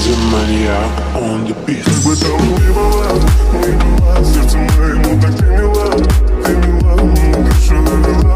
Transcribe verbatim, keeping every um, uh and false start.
маньяк on the beat. Как бы там ни было, ни было, сердце мое